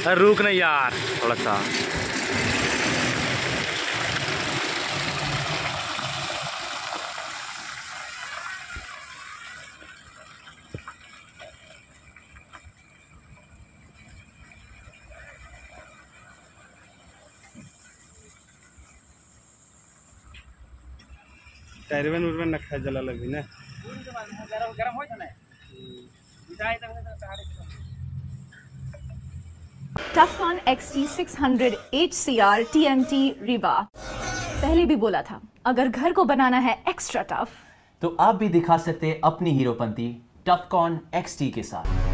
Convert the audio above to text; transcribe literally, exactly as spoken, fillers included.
रुक नहीं यार थोड़ा सा। टायरवन उरवन रखा जला लगी ना गरम हो जाना है। Tufcon X T six hundred H C R T M T रिबा। पहले भी बोला था, अगर घर को बनाना है एक्स्ट्रा टफ तो आप भी दिखा सकते हैं अपनी हीरोपंती टफकॉन एक्स टी के साथ।